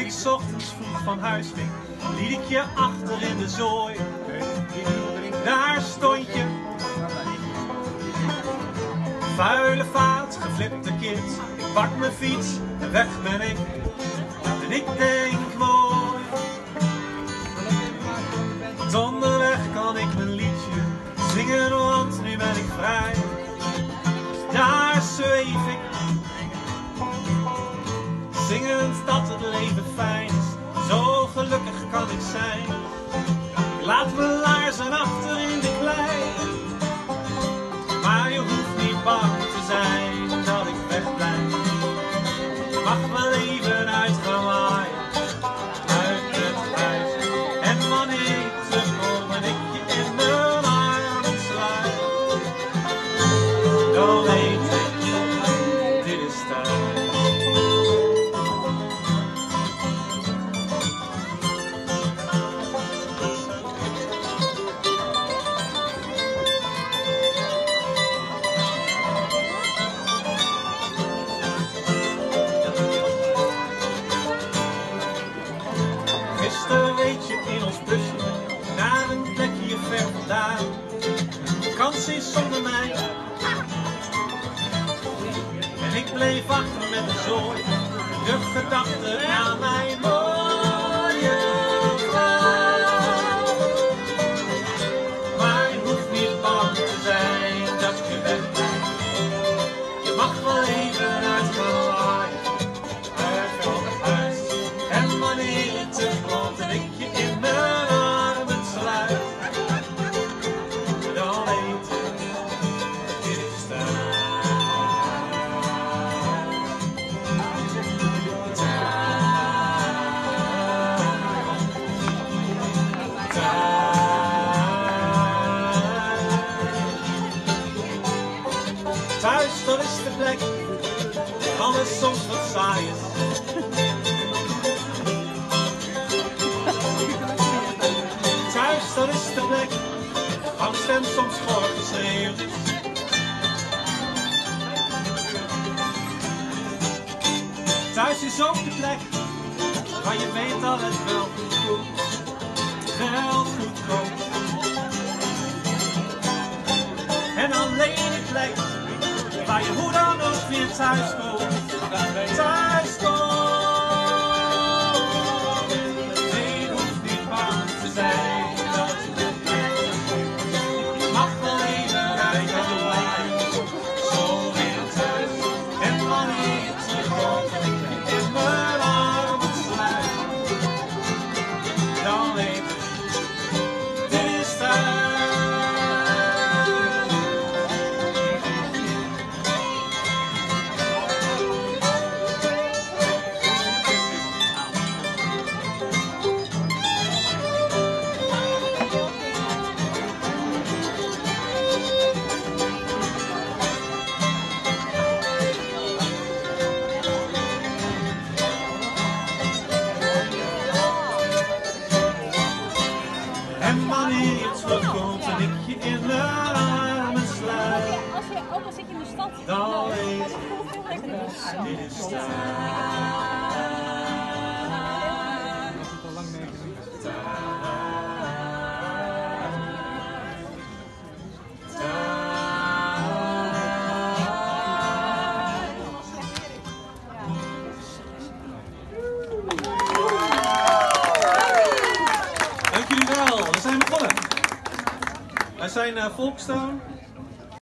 je 's ochtends vroeg van huis ging, liet ik je achter in de zooi. Daar stond je, vuile vaat, geflipte kind. Ik pak mijn fiets en weg ben ik. En ik denk mooi, want onderweg kan ik mijn liedje zingen, want nu ben ik vrij. Daar zweef ik, zingend dat het leven fijn is. Zo gelukkig kan ik zijn. Ik laat mijn laarzen achter in de klei. Maar je hoeft niet bang te zijn dat ik wegblijf. Je mag wel even uit gaan waaien, uit het huis. En wanneer ik terugkom en ik je in mijn armen sluit, dan weet ik, dit is thuis. Gisteren reed je in ons busje naar een plekje ver vandaan. Vakantie zonder mij. En ik bleef achter met een zooi, de gedachte aan mijn mooie vrouw. Maar je hoeft niet bang te zijn dat je wegblijft. Je mag wel even uit gaan waaien, uit het huis. En wanneer je terugkomt en ik je in mijn armen sluit, dan weet ik, dit is thuis. Thuis, dat is de plek, kan het soms wat saai is. Thuis, dat is de plek, waar de stem soms voor geschreeuwd is. Thuis is ook de plek, waar je weet dat het wel goed komt, wel goed komt. En alleen de plek, waar je hoe dan ook weer thuis komt, thuis komt. Nee, je hoeft niet bang te zijn dat je blijft. Je mag wel even uit het lijn, zo weer thuis. En wanneer je terugkomt en ik je in mijn armen sluit, dan weet ik, dit is thuis. En wanneer je terugkomt en ik je in mijn armen sluit, Ook al zit je in de stad, dan weet ik ik, voel veel lekker. dit is thuis. Dank jullie wel, we zijn begonnen. Wij zijn Folkestone.